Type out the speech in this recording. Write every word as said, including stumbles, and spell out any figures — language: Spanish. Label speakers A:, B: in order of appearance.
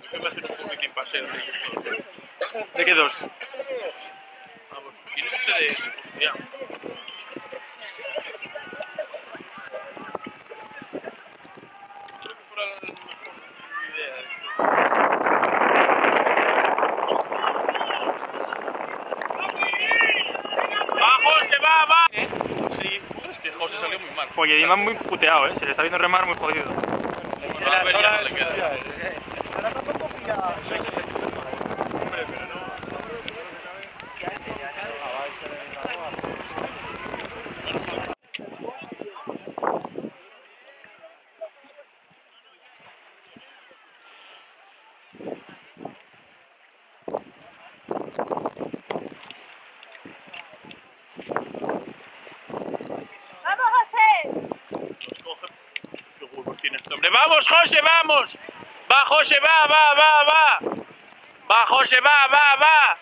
A: Creo que va a ser un poquitín paseo de ellos todos.
B: ¿De qué dos?
A: Ah, bueno. ¿Quién es este de, de Puzurián? Creo que fuera la mejor idea de esto. ¡Va, José, va, va! ¿Eh? Sí, es que José salió muy mal.
B: Porque Dima muy puteado, ¿eh? Se le está viendo remar muy jodido.
A: A ver, ya no le queda.
C: ¡Vamos, José!
A: Los coge. Qué huevos tiene este hombre. ¡Vamos, José, vamos! ¡Va, José, va, va, va, va! ¡Va, José, va, va, va!